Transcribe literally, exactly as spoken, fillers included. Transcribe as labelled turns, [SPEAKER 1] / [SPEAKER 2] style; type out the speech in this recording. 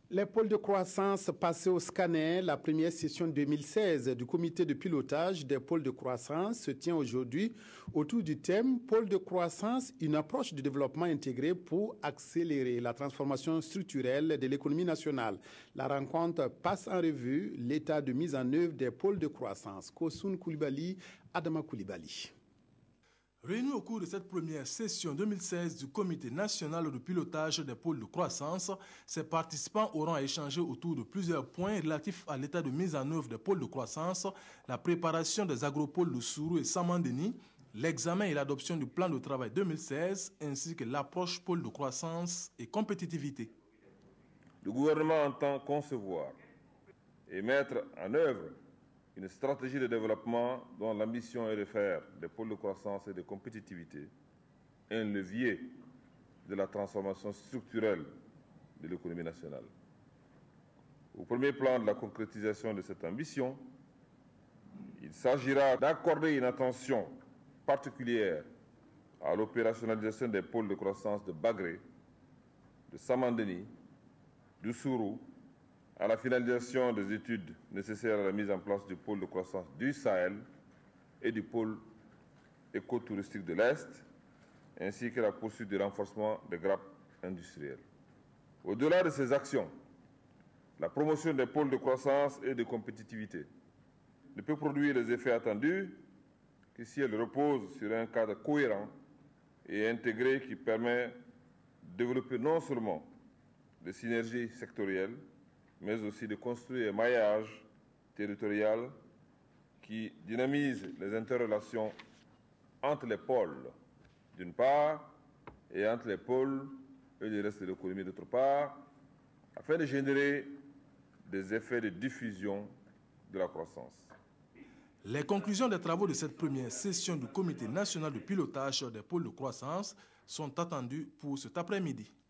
[SPEAKER 1] Les pôles de croissance passés au scanner, la première session deux mille seize du comité de pilotage des pôles de croissance se tient aujourd'hui autour du thème « Pôle de croissance, une approche de développement intégré pour accélérer la transformation structurelle de l'économie nationale ». La rencontre passe en revue l'état de mise en œuvre des pôles de croissance. Kosoun Koulibaly, Adama Koulibaly.
[SPEAKER 2] Réunis au cours de cette première session deux mille seize du Comité national de pilotage des pôles de croissance, ces participants auront à échanger autour de plusieurs points relatifs à l'état de mise en œuvre des pôles de croissance, la préparation des agropoles de Sourou et Samandeni, l'examen et l'adoption du plan de travail deux mille seize, ainsi que l'approche pôle de croissance et compétitivité.
[SPEAKER 3] Le gouvernement entend concevoir et mettre en œuvre une stratégie de développement dont l'ambition est de faire des pôles de croissance et de compétitivité un levier de la transformation structurelle de l'économie nationale. Au premier plan de la concrétisation de cette ambition, il s'agira d'accorder une attention particulière à l'opérationnalisation des pôles de croissance de Bagré, de Samandeni, de Sourou, à la finalisation des études nécessaires à la mise en place du pôle de croissance du Sahel et du pôle écotouristique de l'Est, ainsi que la poursuite du renforcement des grappes industrielles. Au-delà de ces actions, la promotion des pôles de croissance et de compétitivité ne peut produire les effets attendus que si elle repose sur un cadre cohérent et intégré qui permet de développer non seulement des synergies sectorielles, mais aussi de construire un maillage territorial qui dynamise les interrelations entre les pôles, d'une part, et entre les pôles et le reste de l'économie, d'autre part, afin de générer des effets de diffusion de la croissance.
[SPEAKER 2] Les conclusions des travaux de cette première session du Comité national de pilotage des pôles de croissance sont attendues pour cet après-midi.